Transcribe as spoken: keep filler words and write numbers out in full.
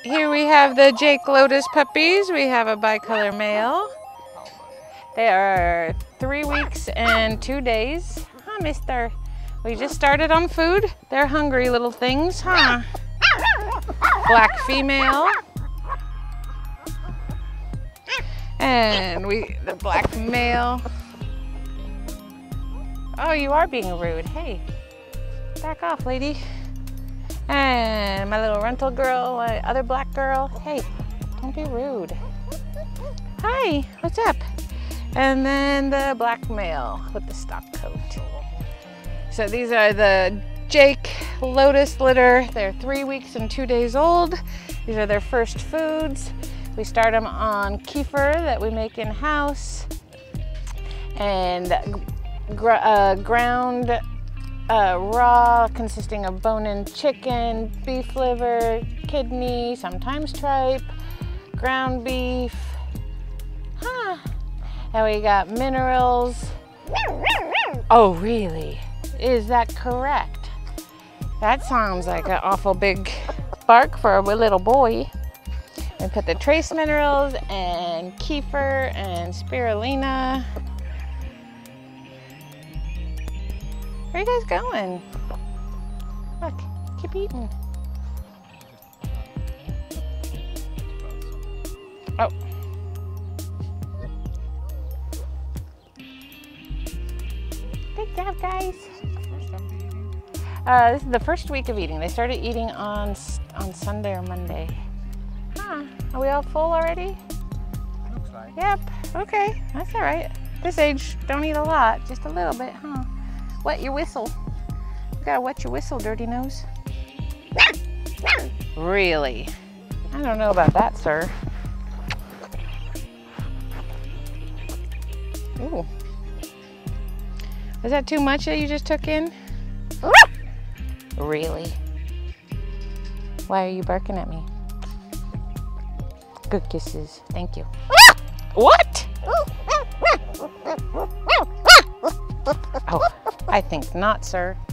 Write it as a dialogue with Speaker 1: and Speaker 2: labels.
Speaker 1: Here we have the X Lotus puppies. We have a bicolor male. They are three weeks and two days. Huh, mister? We just started on food. They're hungry little things, huh? Black female. And we, the black male. Oh, you are being rude. Hey, back off, lady. And my little rental girl, my other black girl. Hey, don't be rude. Hi, what's up? And then the black male with the stock coat. So these are the X Lotus litter. They're three weeks and two days old. These are their first foods. We start them on kefir that we make in-house. And gr uh, ground Uh, raw, consisting of bone-in chicken, beef liver, kidney, sometimes tripe, ground beef. Huh. And we got minerals. Oh, really? Is that correct? That sounds like an awful big bark for a little boy. We put the trace minerals and kefir and spirulina. Where are you guys going? Look, keep eating. Oh. Good job, guys. Uh, this is the first week of eating. They started eating on on Sunday or Monday. Huh? Are we all full already?
Speaker 2: Looks like.
Speaker 1: Yep. Okay, that's all right. This age, don't eat a lot, just a little bit, huh? Wet your whistle. You gotta wet your whistle, dirty nose. Really? I don't know about that, sir. Ooh. Was that too much that you just took in? Really? Why are you barking at me? Good kisses. Thank you. What? Oh, I think not, sir.